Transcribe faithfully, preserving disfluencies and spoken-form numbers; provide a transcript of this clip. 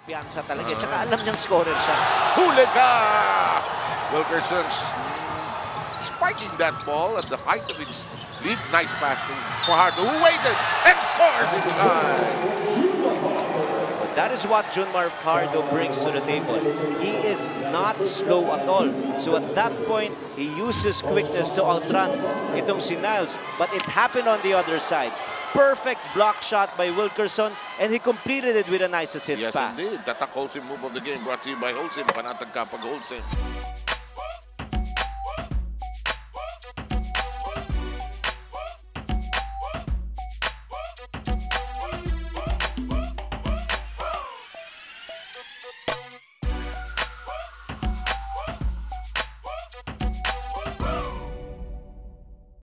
Piyansa talaga. Uh, Tsaka alam niyang scorer siya. Huli ka! Wilkerson spiking that ball at the height of its leap. Nice pass to Fajardo, who waited and scores inside. That is what Junmar Fajardo brings to the table. He is not slow at all. So at that point, he uses quickness to outrun itong si Niles. But it happened on the other side. Perfect block shot by Wilkerson, and he completed it with a nice assist yes, pass. Yes, indeed. Tatak Holcim move of the game brought to you by Holcim. Panatag kapag Holcim.